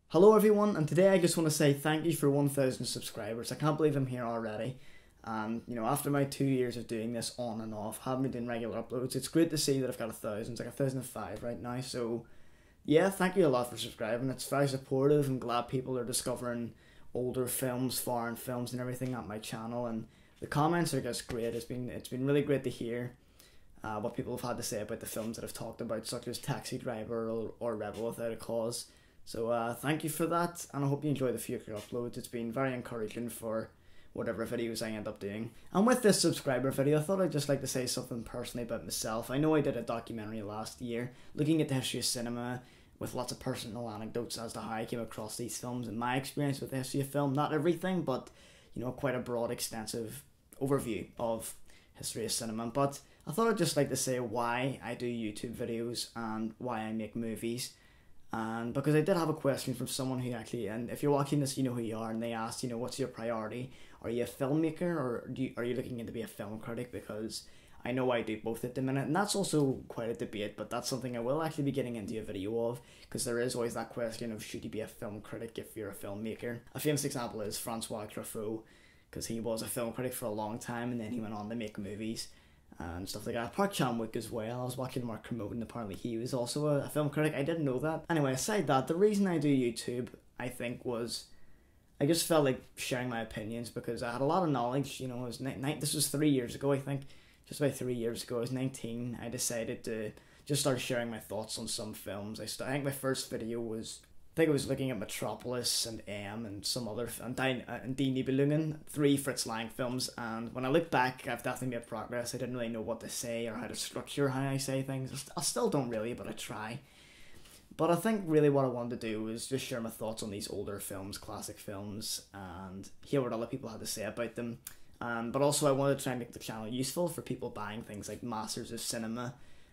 Hello everyone, and today I just want to say thank you for 1,000 subscribers. I can't believe I'm here already. And after my 2 years of doing this on and off, haven't been doing regular uploads, it's great to see that I've got 1,000. It's like 1,005 right now. So yeah, thank you a lot for subscribing. It's very supportive. I'm glad people are discovering older films, foreign films, and everything at my channel. And the comments are just great. It's been really great to hear what people have had to say about the films that I've talked about, such as Taxi Driver or Rebel Without a Cause. So thank you for that, and I hope you enjoy the future uploads. It's been very encouraging for whatever videos I end up doing. And with this subscriber video, I thought I'd just like to say something personally about myself. I know I did a documentary last year looking at the history of cinema with lots of personal anecdotes as to how I came across these films and my experience with the history of film. Not everything, but quite a broad, extensive overview of history of cinema. But I thought I'd just like to say why I do YouTube videos and why I make movies. And because I did have a question from someone who actually, and if you're watching this, you know who you are, and they asked, what's your priority? Are you a filmmaker, or are you looking into be a film critic? Because I know I do both at the minute, and that's also quite a debate, but that's something I will actually be getting into a video of, because there is always that question of should you be a film critic if you're a filmmaker. A famous example is Francois Truffaut, because he was a film critic for a long time, and then he went on to make movies and stuff like that. Park Chan-wook as well. I was watching Mark Kermode, apparently he was also a film critic. I didn't know that. Anyway, aside that, the reason I do YouTube, I think, was I just felt like sharing my opinions because I had a lot of knowledge. This was 3 years ago, I think. Just about 3 years ago, I was 19. I decided to just start sharing my thoughts on some films. I think my first video was, I think it was looking at Metropolis and M and some other, and Die Nibelungen, 3 Fritz Lang films, and when I look back, I've definitely made progress. I didn't really know what to say or how to structure how I say things. I still don't really, but I try. But I think really what I wanted to do was just share my thoughts on these older films, classic films, and hear what other people had to say about them. But also I wanted to try and make the channel useful for people buying things like Masters of Cinema,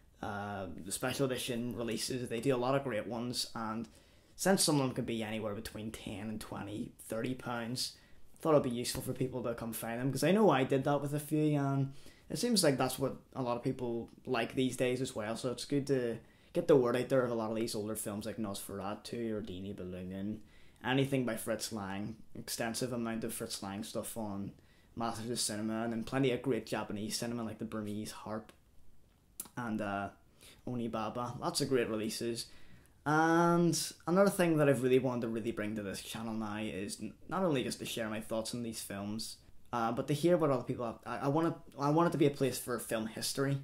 the special edition releases. They do a lot of great ones, and since some of them could be anywhere between 10 and 20, 30 pounds, I thought it'd be useful for people to come find them, because I know I did that with a few, and it seems like that's what a lot of people like these days as well, so it's good to get the word out there of a lot of these older films like Nosferatu or Die Nibelungen, anything by Fritz Lang, extensive amount of Fritz Lang stuff on Masters of Cinema, and then plenty of great Japanese cinema like the Burmese Harp and Onibaba, lots of great releases. And another thing that I've really wanted to really bring to this channel now is not only just to share my thoughts on these films, but to hear what other people have. I want it to be a place for film history,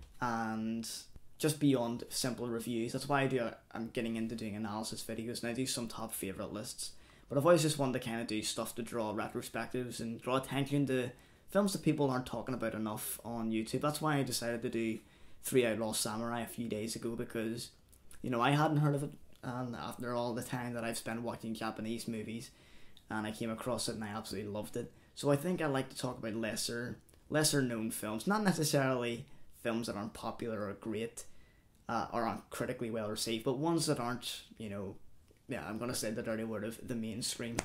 and just beyond simple reviews. That's why I'm getting into doing analysis videos, and I do some top favourite lists. But I've always just wanted to kind of do stuff to draw retrospectives and draw attention to films that people aren't talking about enough on YouTube. That's why I decided to do 3 Outlaw Samurai a few days ago, because I hadn't heard of it, and after all the time that I've spent watching Japanese movies, and I came across it and I absolutely loved it. So I think I like to talk about lesser known films, not necessarily films that aren't popular or great, or aren't critically well received, but ones that aren't, I'm going to say the dirty word of the mainstream.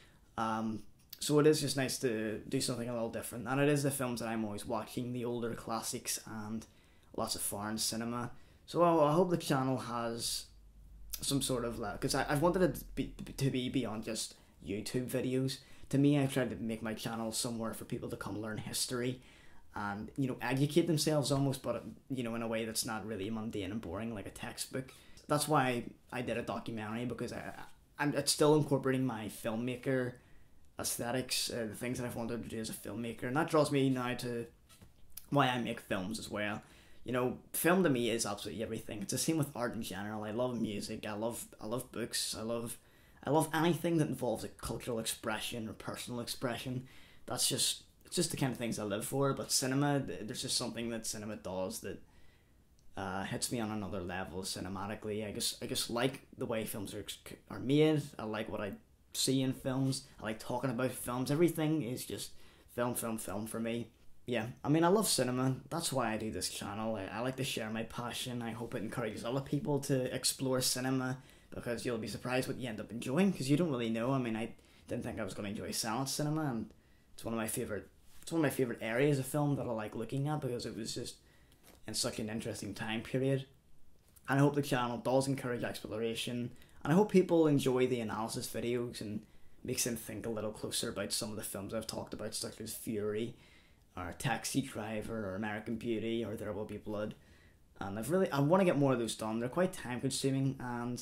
So it is just nice to do something a little different, and it is the films that I'm always watching, the older classics and lots of foreign cinema. So I hope the channel has some sort of, because I've wanted it to be beyond just YouTube videos. To me, I've tried to make my channel somewhere for people to come learn history and, educate themselves almost, but, in a way that's not really mundane and boring like a textbook. That's why I did a documentary, because it's still incorporating my filmmaker aesthetics, the things that I've wanted to do as a filmmaker, and that draws me now to why I make films as well. Film to me is absolutely everything. It's the same with art in general. I love music. I love books. I love anything that involves a cultural expression or personal expression. It's just the kind of things I live for. But cinema, there's just something that cinema does that hits me on another level cinematically. I just like the way films are made. I like what I see in films. I like talking about films. Everything is just film for me. Yeah, I love cinema. That's why I do this channel. I like to share my passion. I hope it encourages other people to explore cinema, because you'll be surprised what you end up enjoying, because you don't really know. I didn't think I was going to enjoy silent cinema, and it's one of my favorite areas of film that I like looking at, because it was just in such an interesting time period. And I hope the channel does encourage exploration And I hope people enjoy the analysis videos and makes them think a little closer about some of the films I've talked about, such as Fury, or Taxi Driver, or American Beauty, or There Will Be Blood. And I want to get more of those done. They're quite time consuming, and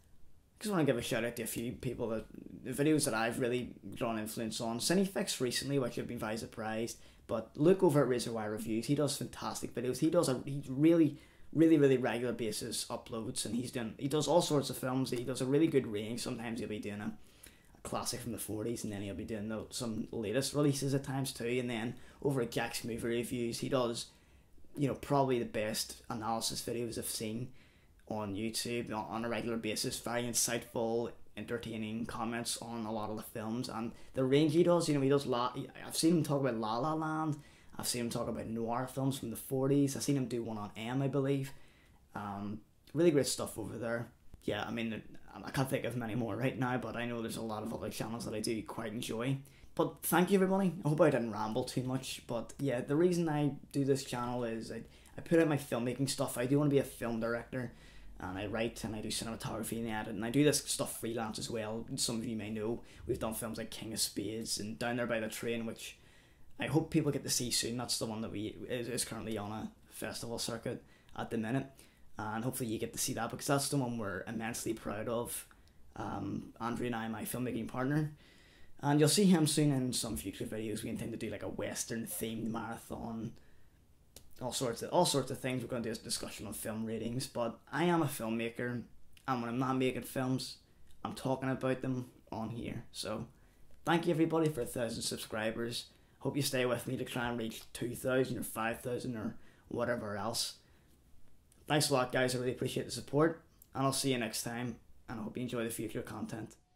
I just want to give a shout out to a few people that the videos that I've really drawn influence on. Cinefix recently, which I've been very surprised, but look over at Razor Wire Reviews. He does fantastic videos. He really regular basis uploads, and he does all sorts of films. He does a really good range. Sometimes he'll be doing a classic from the 40s, and then he'll be doing some latest releases at times too. And then over at Jack's Movie Reviews, he does, probably the best analysis videos I've seen on YouTube on a regular basis. Very insightful, entertaining comments on a lot of the films, and the range he does. I've seen him talk about La La Land. I've seen him talk about noir films from the 40s. I've seen him do one on M, I believe. Really great stuff over there. Yeah, I mean, I can't think of many more right now, but I know there's a lot of other channels that I do quite enjoy. But thank you, everybody. I hope I didn't ramble too much, but yeah, the reason I do this channel is I put out my filmmaking stuff. I do want to be a film director, and I write, and I do cinematography and edit, and I do this stuff freelance as well. Some of you may know we've done films like King of Spades and Down There by the Train, which I hope people get to see soon. That's the one that is currently on a festival circuit at the minute, and hopefully you get to see that, because that's the one we're immensely proud of. Andrew and I, my filmmaking partner, and you'll see him soon in some future videos. We intend to do like a Western themed marathon, all sorts of things. We're going to do a discussion on film ratings, but I am a filmmaker, and when I'm not making films, I'm talking about them on here. So thank you, everybody, for 1,000 subscribers. Hope you stay with me to try and reach 2,000 or 5,000 or whatever else. Thanks a lot, guys. I really appreciate the support, and I'll see you next time, and I hope you enjoy the future content.